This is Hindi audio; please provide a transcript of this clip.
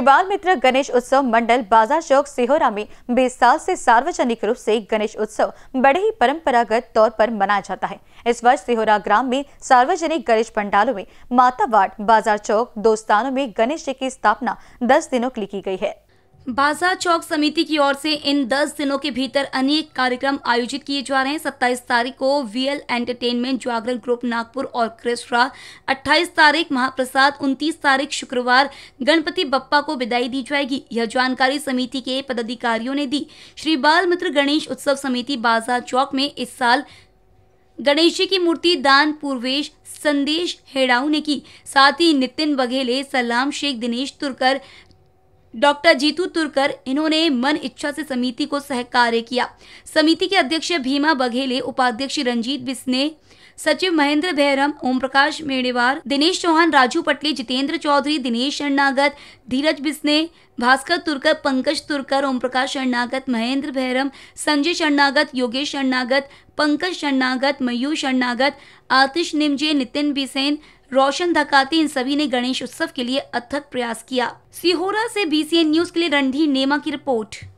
बाल मित्र गणेश उत्सव मंडल बाजार चौक सिहोरा में 20 साल से सार्वजनिक रूप से गणेश उत्सव बड़े ही परंपरागत तौर पर मनाया जाता है। इस वर्ष सिहोरा ग्राम में सार्वजनिक गणेश पंडालों में माता वार्ड बाजार चौक 2 स्थानों में गणेश जी की स्थापना 10 दिनों के लिए की गई है। बाजार चौक समिति की ओर से इन 10 दिनों के भीतर अनेक कार्यक्रम आयोजित किए जा रहे हैं। 27 तारीख को VL entertainment Jagran group Nagpur orchestra, 28 तारीख महाप्रसाद, 29 तारीख शुक्रवार गणपति बप्पा को विदाई दी जाएगी। यह जानकारी समिति के पदाधिकारियों ने दी। श्री बाल मित्र गणेश उत्सव समिति बाजार चौक में इस साल गणेश जी की मूर्ति दान पूर्वेश संदेश हेड़ाऊ ने की। साथ ही नितिन बघेले, सलाम शेख, दिनेश तुर्कर, डॉक्टर जीतू तुर्कर, इन्होंने मन इच्छा से समिति को सहकार्य किया। समिति के अध्यक्ष भीमा बघेले, उपाध्यक्ष रंजीत बिस्ने, सचिव महेंद्र भैरम, ओम प्रकाश मेड़ेवार, दिनेश चौहान, राजू पटले, जितेंद्र चौधरी, दिनेश शरणागत, धीरज बिस्ने, भास्कर तुर्कर, पंकज तुर्कर, ओम प्रकाश शरणागत, महेंद्र भैरम, संजय शरणागत, योगेश शरणागत, पंकज शरणागत, मयूर शरणागत, आतिश निमजे, नितिन बिसेन, रोशन धकाती, इन सभी ने गणेश उत्सव के लिए अथक प्रयास किया। सिहोरा से बीसीएन न्यूज के लिए रणधीर नेमा की रिपोर्ट।